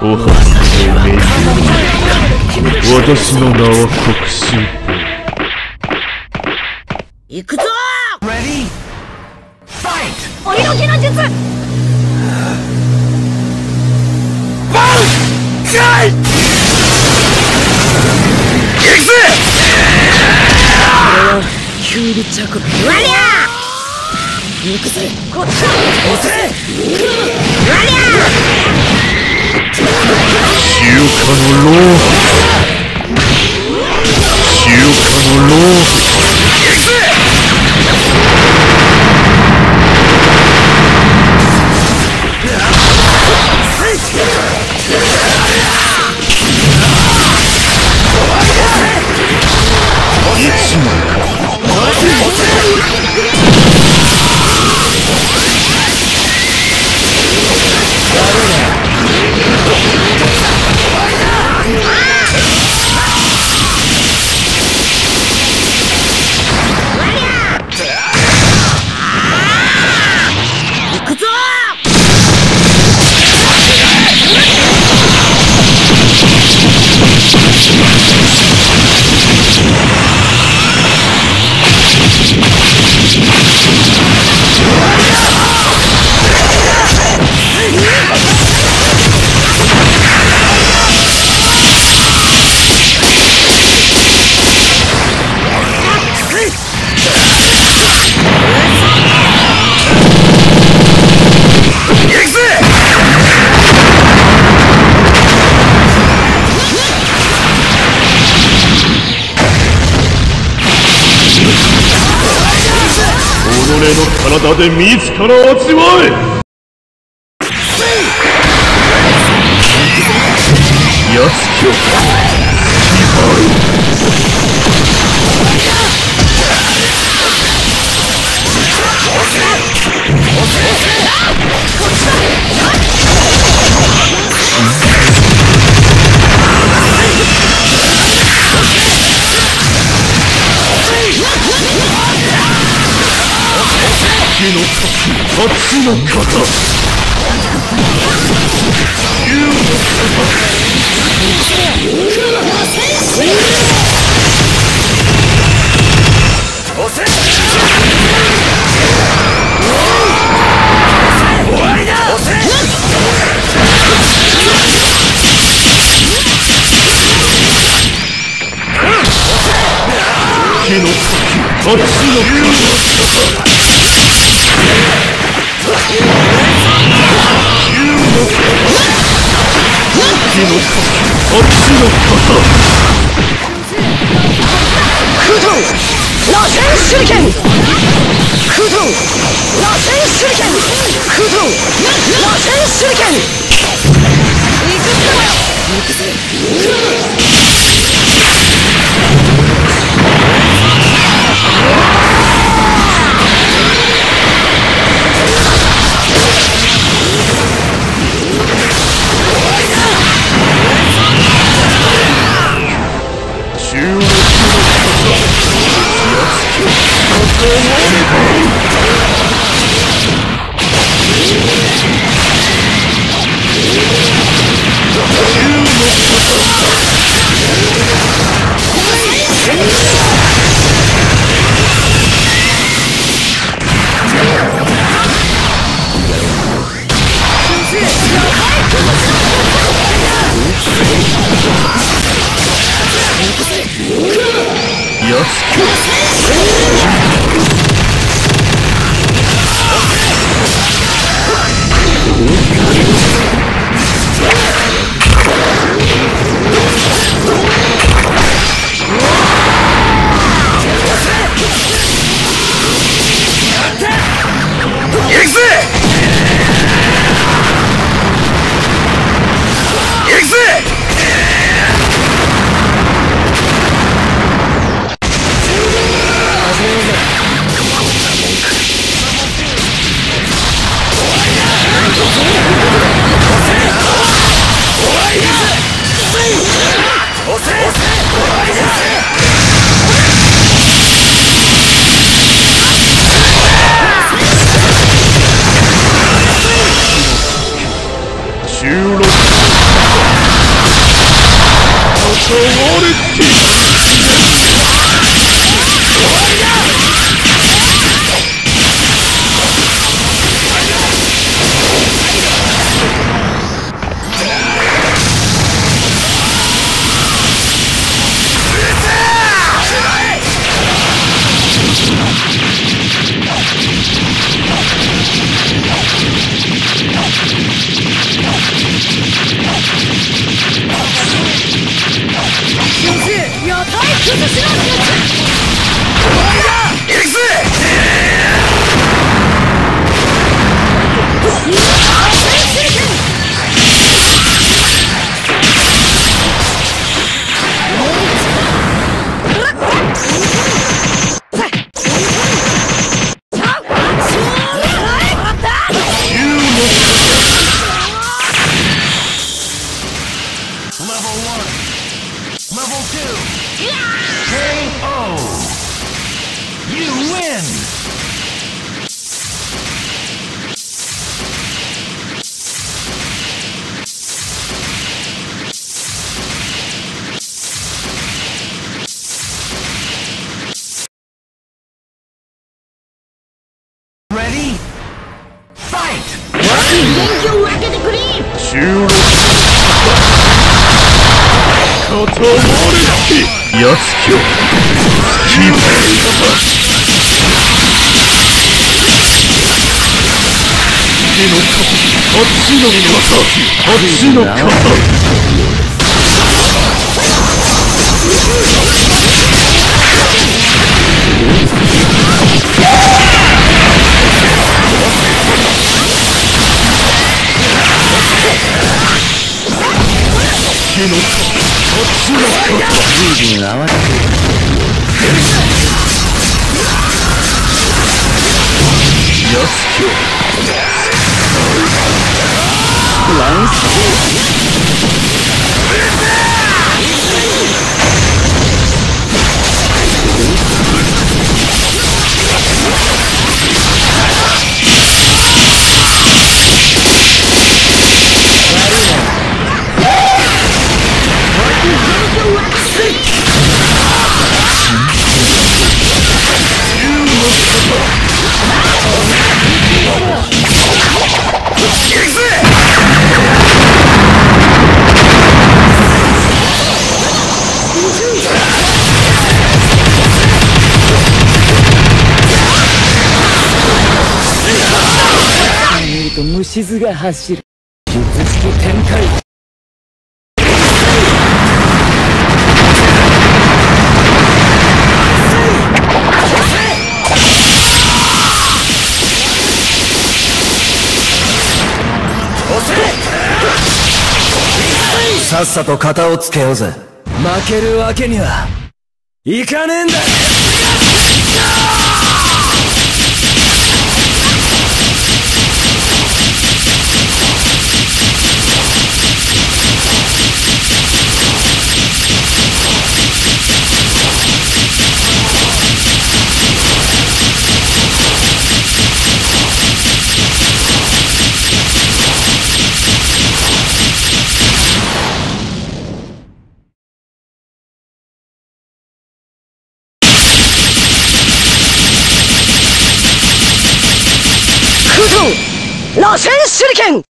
お初の命令、私の名は国神。 行くぞー。 Ready? Fight! お色気の術。 バウカイ。行くぜ。 キュウリ着。わりゃー。行くぜ。こっちだ。押せ。わりゃー。 シウカのロー。シウカのロー。 行くぜ。 一枚か。 行くぞ己の体で自ら味わえ。やつきを初の型。火の時、初の型。火の時、初の型。 空遁螺旋手裏剣。空遁螺旋手裏剣。空遁螺旋手裏剣。行くぞ行くぜ。 16 収録片割れてやつきょスキー8の肩随分慌ててやつきょワンス虫図が走る術式展開さっさと型をつけようぜ負けるわけにはいかねえんだ螺旋手裏剣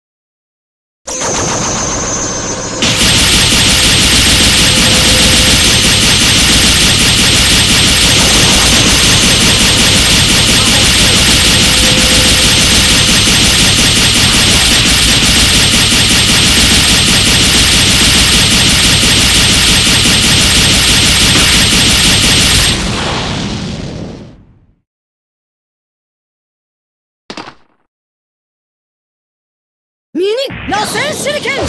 ミニ螺旋手裏剣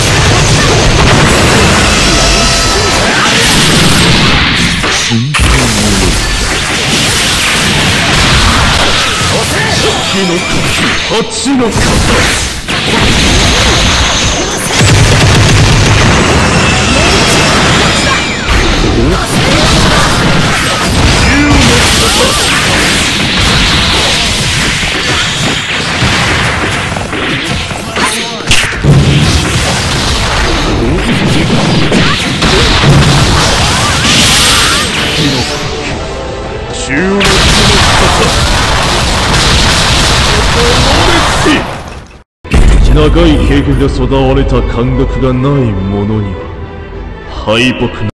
8の肩長い経験で育われた感覚がない者には敗北